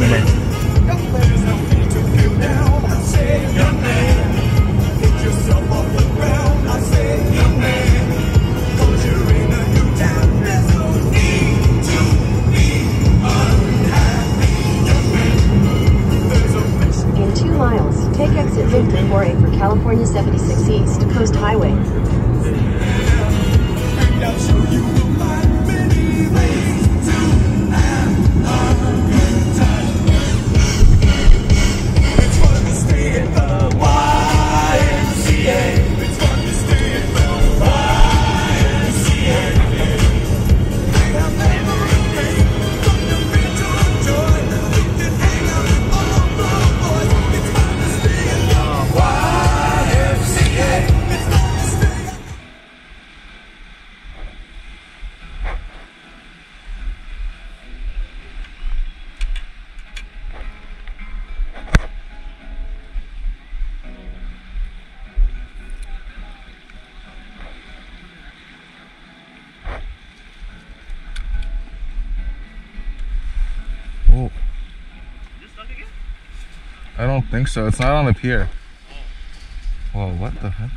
me. In 2 miles, take exit 54A for California 76 East Coast Highway. Oh. I don't think so. It's not on the pier. Whoa, what the heck?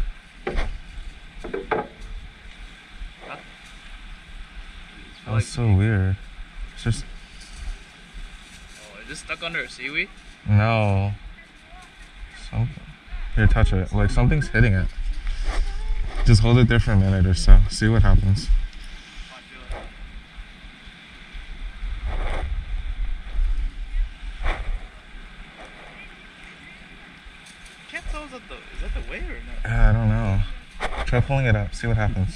That was so weird. It's just... Oh, is this stuck under seaweed? No. Something. Here, touch it. Like something's hitting it. Just hold it there for a minute or so. See what happens. Can't tell, is that the way or not? I don't know. Try pulling it up. See what happens.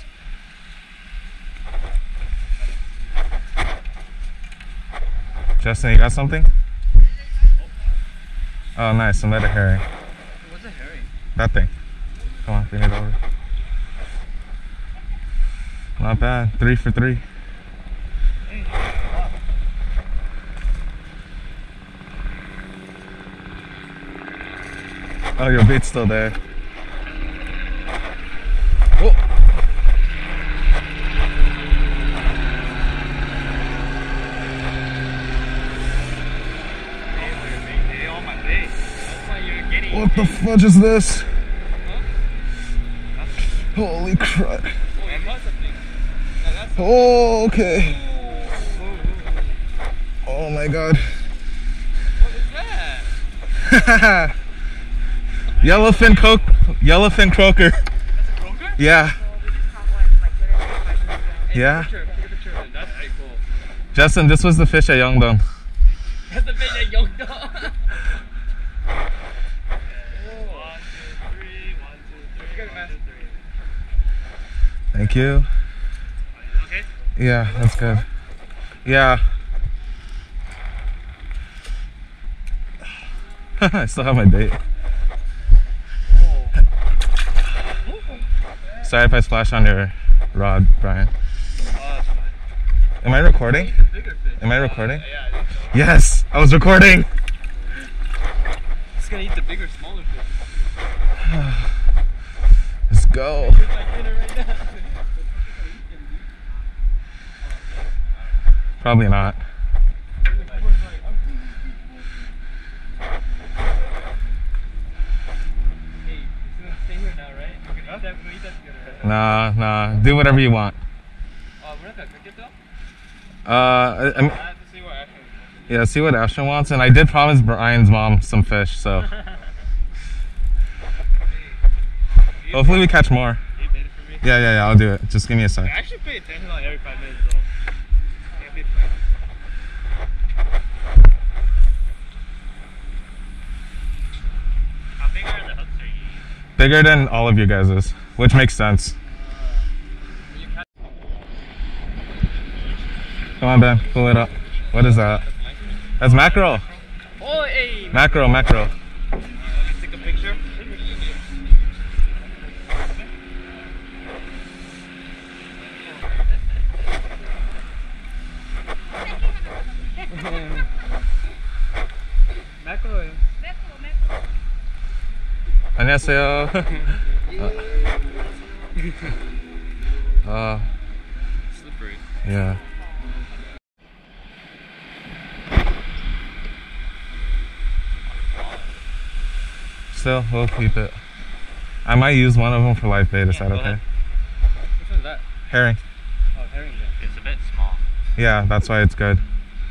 Justin, you got something? Oh, nice. I met a herring. What's a herring? That thing. Come on, bring it over. Not bad. 3 for 3. Oh, your bait's still there. Oh. What the fudge is this? Holy crap. Oh, okay. Oh my god. What is that? Yellowfin croaker. That's a croaker? Yeah. Yeah. Take a picture of it. That's pretty cool. Justin, this was the fish at Yeongdong. That's the fish at Yeongdong. 1, 2, 3. 1, 2, 3. 1, 2, 3. Thank you. Okay. Yeah, that's good. Yeah. I still have my bait. Sorry if I splash on your rod, Brian. That's fine. Am I recording? Am I recording? Yeah, I think so. Yes, I was recording. It's gonna eat the bigger, smaller fish. Let's go. It's like dinner right now. Probably not. Nah. Do whatever you want. We're not gonna cook it though? I I have to see what Ashton wants. yeah, see what Ashton wants, and I did promise Brian's mom some fish, so hopefully we catch more. You bait it for me? Yeah, I'll do it. Just give me a sec. I actually pay attention like every 5 minutes though. Can't be fast. How big are the hooks are you using? Bigger than all of you guys's, which makes sense. Come on, Ben, pull it up. What is that? That's mackerel. Oh, hey! Mackerel. Let me take a picture. Mackerel. 안녕하세요. Slippery. Yeah. still, we'll keep it. I might use one of them for live bait. Is that okay? Which one's that? Herring. Oh, herring. It's a bit small. Yeah, that's why it's good.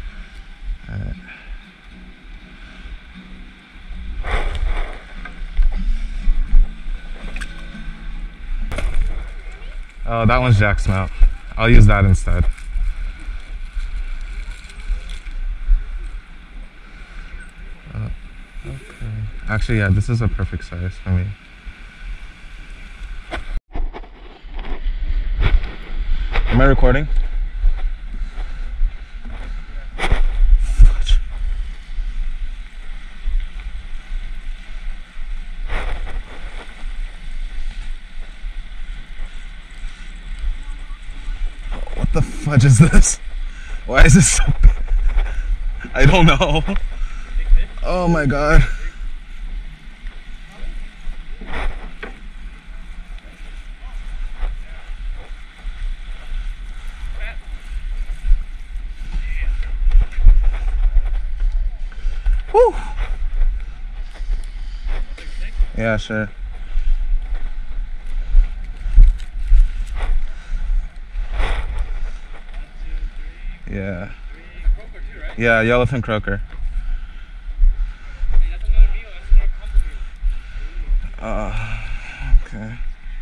Oh, that one's jack smelt. I'll use that instead. Okay. Actually, yeah, this is a perfect size for me. Am I recording? Fudge. What the fudge is this? Why is this so big? I don't know. Oh my god. Woo. Yeah, sure. Yeah. Yeah, yellowfin croaker. Okay.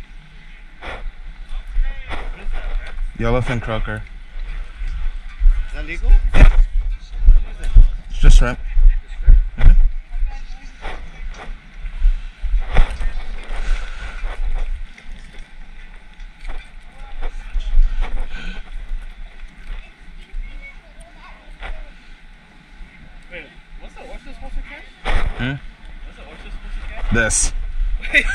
Yellowfin croaker. Is that legal? Yeah. It's just shrimp. Mhm. Wait, what's the oyster supposed to catch? Hmm? What's the oyster supposed to catch? This. Wait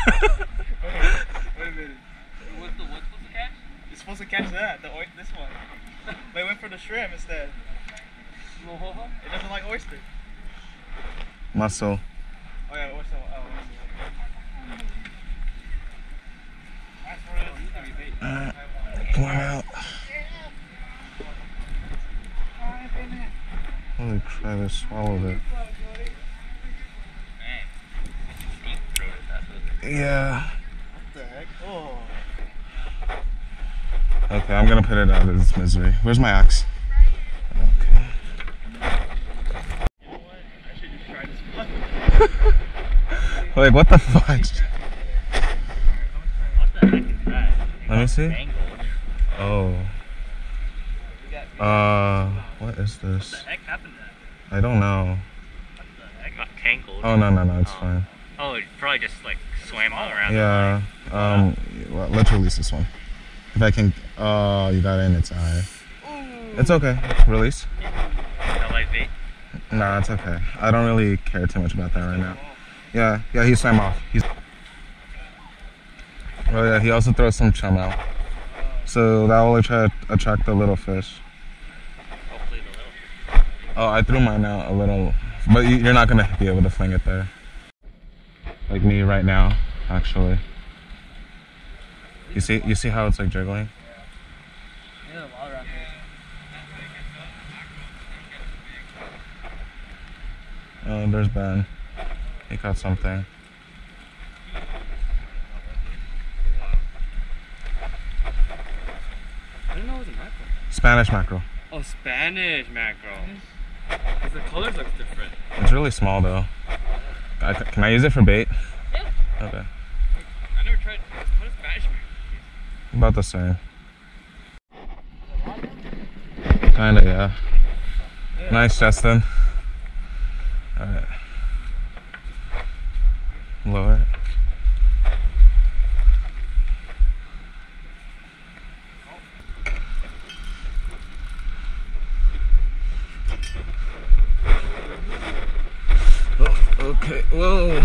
a minute. What's supposed to catch? It's supposed to catch that, this one. They went for the shrimp instead. It doesn't like oyster. Mussel. Oh yeah, oyster. Oh, oyster. Come on out. Holy crap, I swallowed it. Yeah. What the heck? Oh. Okay, I'm gonna put it out of its misery. Where's my axe? Okay. You know what? I should just try this one. Like, what the fudge? What the heck is that? Let me see. Mangled. Oh. What is What this? the heck happened to that? I don't know. What the heck? Got tangled. Oh, no, it's fine. Oh, it probably just like swam all around. Yeah, well, let's release this one. If I can, oh, you got it in its eye. It's okay, release. That live bait. Nah, it's okay. I don't really care too much about that right now. Yeah, he swam off. Oh yeah, he also throws some chum out. So that will attract the little fish. Hopefully the little. Oh, I threw mine out a little, but you're not gonna be able to fling it there. Like me right now, actually. You see how it's like jiggling? Yeah, a lot around here. Oh, there's Ben. He caught something. I didn't know it was a mackerel. Spanish mackerel. Oh, Spanish mackerel. Because the colors look different. It's really small though. Can I use it for bait? Yeah. Okay. I never tried. What is Spanish mackerel? About the same. Kinda, yeah. Nice, Justin. Alright. Lower it. Oh, okay. Whoa.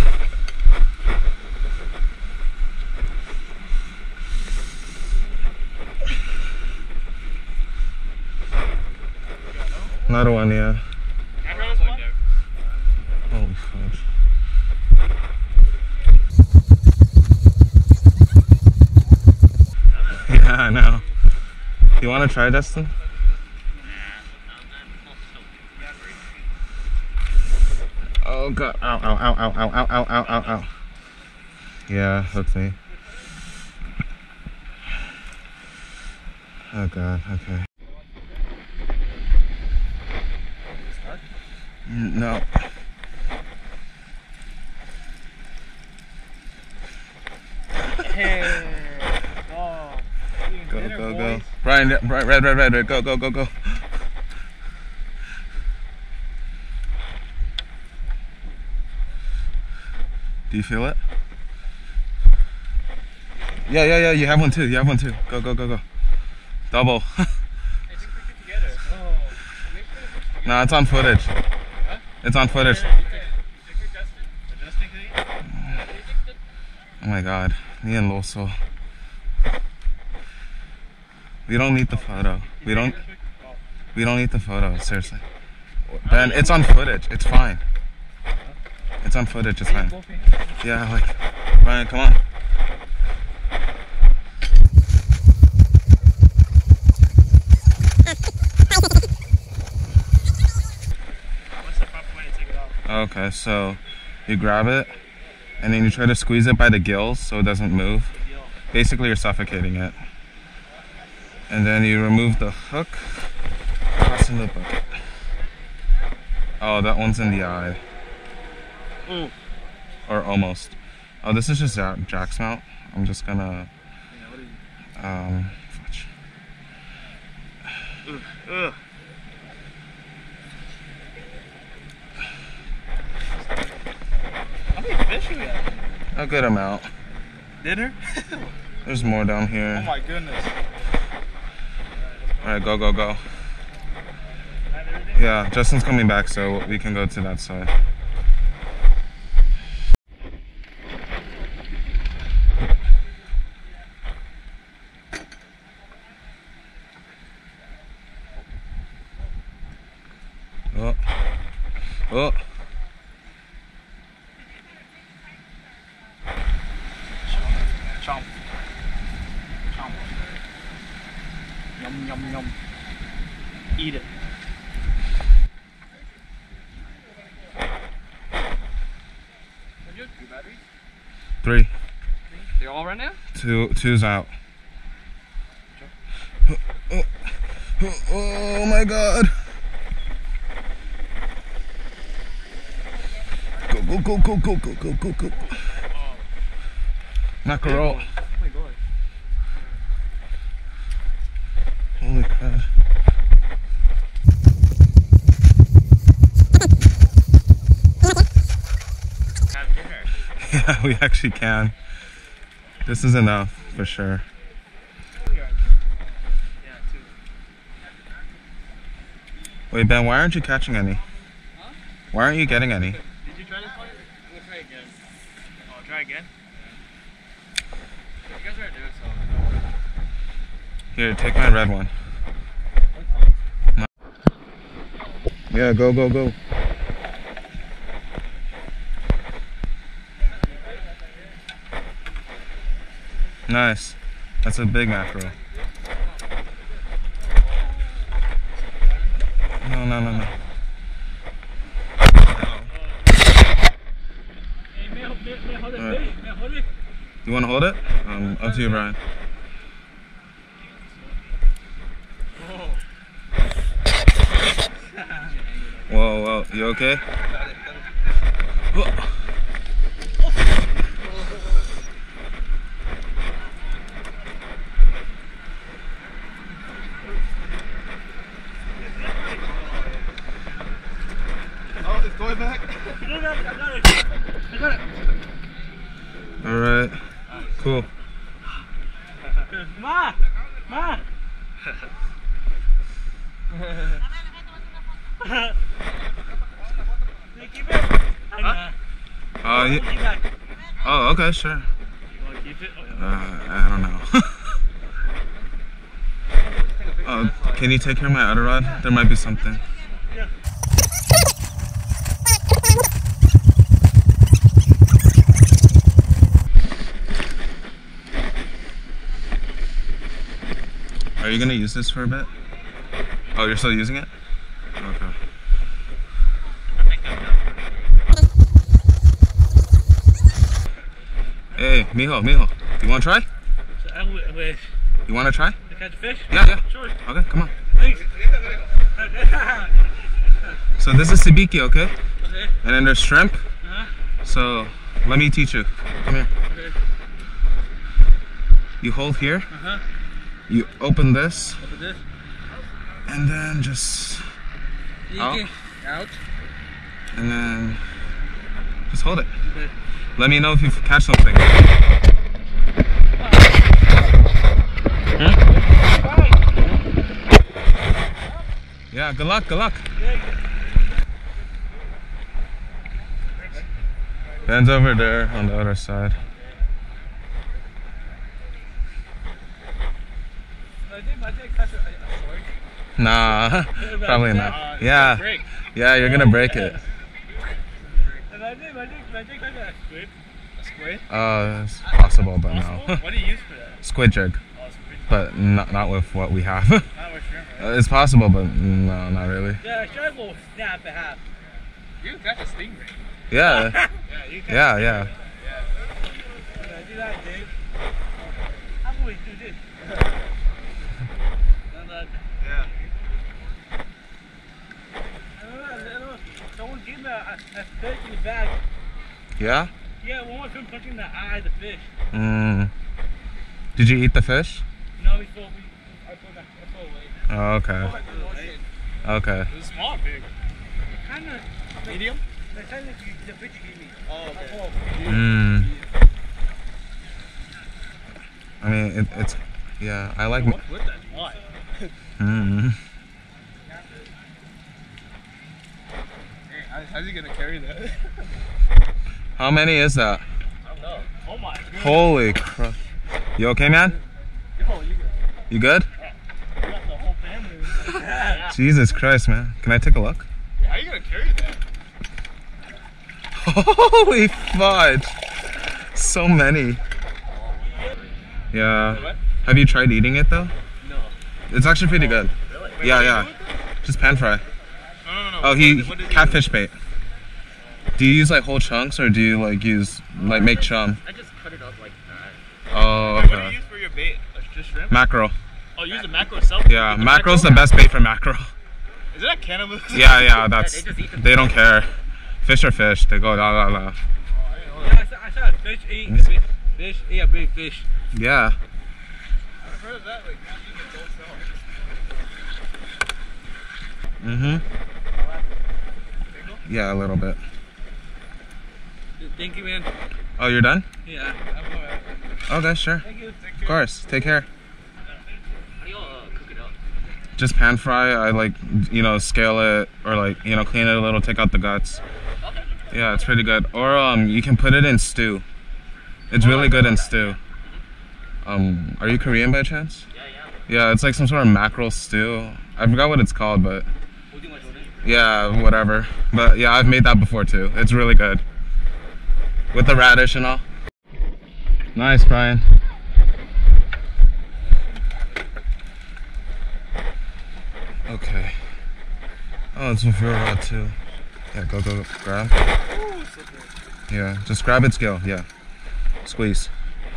Another one, yeah. Holy fudge. Yeah, I know. You want to try, Justin? Oh god. Ow, ow, ow, ow, ow, ow, ow, ow, ow, ow. Yeah, hooked me. Oh god, okay. No. Hey. Oh. Go, Dinner, go, boys. go. Brian, red. Go, go, go, go. Do you feel it? Yeah, you have one too. You have one too. Go, go, go, go. Double. I think we get together. Oh. Make sure to put together. Nah, it's on footage. Huh? It's on footage. Adjusting to you? Oh my god. Me and Loso. We don't need the photo. We don't need the photo, seriously. Ben, it's on footage. It's fine. It's on footage, it's fine. Yeah, like, Brian, come on. What's the proper way to take it off? Okay, so you grab it, and then you try to squeeze it by the gills so it doesn't move. Basically, you're suffocating it. And then you remove the hook, toss in the bucket. Oh, that one's in the eye. Or almost. Oh, this is just Jack's mount. I'm just gonna fudge. How many fish we have? A good amount. Dinner? There's more down Oh here. my goodness. Alright, go, go, go. Yeah, Justin's coming back, so we can go to that side. Oh. Oh. Chomp. Chomp. Yum, yum, yum. Eat it. Two batteries? 3. They're all right now? Two's out. Oh my god. Go. Mackerel. Oh my god. Holy crap. Have dinner. Yeah, we actually can. This is enough for sure. Yeah, two. Wait, Ben, why aren't you catching any? Huh? Why aren't you getting any? Did you try this one? I'm gonna try again. Oh, try again? Yeah. You guys are doing so. Here, take my red one. No. Yeah, go. Nice. That's a big mackerel. No. Alright. You want to hold it? Up to you, Brian. Whoa, you okay? Oh, it's going back? I got it. Alright. Cool. Ma! Keep it? Huh? Oh, okay, sure. You want to keep it? I don't know. Can you take care of my other rod? There might be something. Yeah. Are you gonna use this for a bit? Oh, you're still using it? Okay. I think I'm done. Mijo, Mijo, you want to try? Wait. You want to try? To catch a fish? Yeah, yeah. Sure. Okay, come on. Thanks. So this is sabiki, okay? Okay. And then there's shrimp. So let me teach you. Come here. Okay. You hold here. You open this. Open this. And then just out. Out. And then just hold it. Okay. Let me know if you catch something. Yeah, good luck, good luck. Ben's over there on the other side. Nah, probably not. Yeah, yeah, you're gonna break it. It's possible, but no. What do you use for that? Squid jig, but not with what we have. Not with shrimp, right? It's possible, but no, not really. Yeah, shark will snap in half. You can catch a stingray. Yeah, Yeah, you can yeah, yeah. Do that, Dave. How can we do this? Yeah. Someone gave me a fish in the bag. Yeah? Yeah, one was punching the eye of the fish. Did you eat the fish? No, I threw away. Oh, okay. Okay. It was small or big? Kind of Medium? the fish you gave me. Oh, okay. I mean, it's yeah. I like. What's with that? Why? How's he gonna carry that? How many is that? I don't know. Oh my god. Holy crap! You okay, man? Yo, You good? you got the whole family. Yeah. Jesus Christ, man! Can I take a look? How are you gonna carry that? Holy fudge! So many. Yeah. What? Have you tried eating it though? No. It's actually pretty good. Really? Yeah, yeah. Just pan fry. No. Oh, catfish bait. Do you use like whole chunks or do you like use like make chum? I just cut it up like that. Oh, What do you okay. use for your bait? Just shrimp? Mackerel. Oh, you use the mackerel itself? Yeah, mackerel's the best bait for mackerel. Is that cannibalism? Yeah, yeah, that's. They just eat the They don't care. Fish are fish. They go la la la. Yeah, I saw a fish eat a big fish. Eat a big fish. Yeah. I've heard of that, like, not eating the whole cell. Yeah, a little bit. Thank you, man. Oh, you're done? Yeah. Okay, sure. Thank you. Of course. Take care. How do y'all cook it up? Just pan fry. I like, scale it or like, clean it a little, take out the guts. Yeah, it's pretty good. Or you can put it in stew. It's really good in stew. Are you Korean by chance? Yeah, it's like some sort of mackerel stew. I forgot what it's called, but yeah, whatever. But yeah, I've made that before too. It's really good. With the radish and all. Nice, Brian. Okay. Oh, it's a fur rod too. Yeah, go grab. Yeah, just grab its gill. Yeah. Squeeze.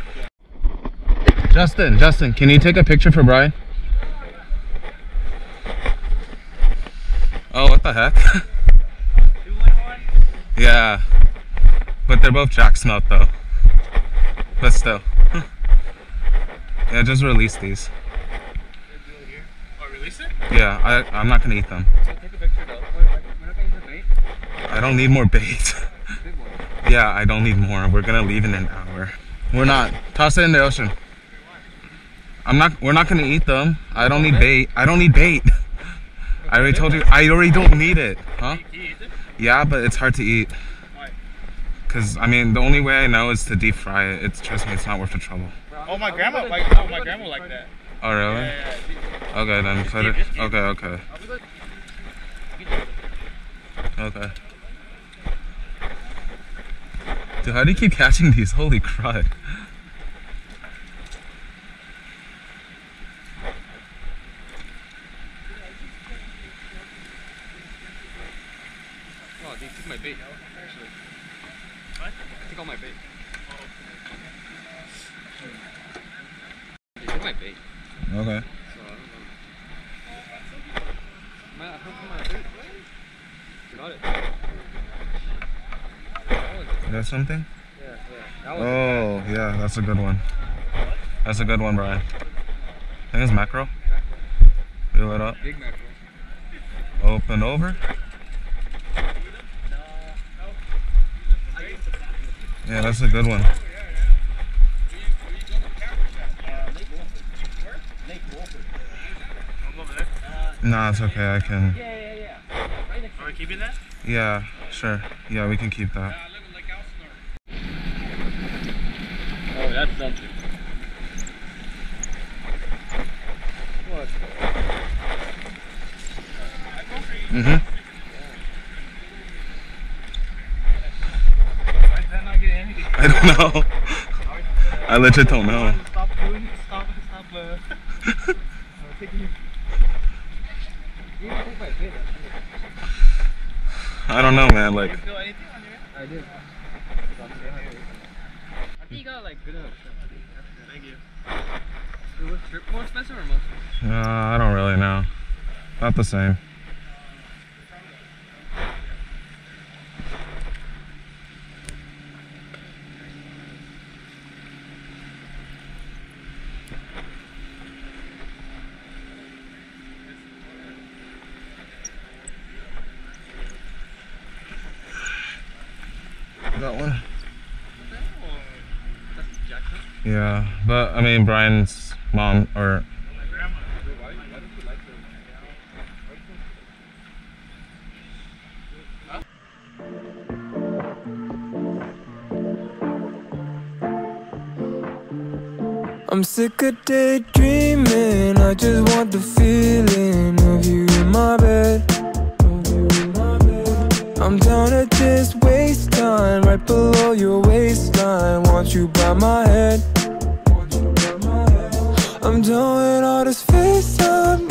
Justin, can you take a picture for Brian? Oh, what the heck? Yeah. But they're both jack snout though. But still. Yeah, just release these. Oh, release it? Yeah, I'm not gonna eat them. Take a picture though. We're not gonna use the bait? I don't need more bait. Big one. Yeah, I don't need more. We're gonna leave in an hour. We're not. Toss it in the ocean. We're not gonna eat them. I don't need bait. I don't need bait. I already told you. I already don't need it. Huh? Can you eat it? Yeah, but it's hard to eat. Why? Cause I mean, the only way I know is to deep fry it. Trust me, it's not worth the trouble. Oh, my grandma like that. Oh really? Yeah. Okay, then put it. Okay. Okay. Dude, how do you keep catching these? Holy crud. Oh, they took my bait, actually. What? They took all my bait. They took my bait. Okay. So I don't know. I hooked my bait. Got it. You got something? Yeah, yeah. That was Oh, yeah, that's a good one. That's a good one, Brian. I think it's mackerel. Reel it up. big mackerel. Open over. Yeah, that's a good one. Nah, it's okay. I can. Yeah. Are we keeping that? Yeah, sure. Yeah, we can keep that. Oh, that's something. What? Mm-hmm. Why is that not getting anything? I don't know. I legit don't know. Stop taking you. You didn't take my bait. I don't know, man. Like, You feel anything on your end? I did. I think you got like good enough. Thank you. Was strip more expensive or most? I don't really know. Not the same. That one? That's Jackson. Yeah, but I mean, Brian's mom or. My grandma. Why don't you like them? I'm sick of daydreaming, I just want the feeling of you in my bed. I'm down to just waste time, right below your waistline. Want you by my head. I'm done with all this FaceTime.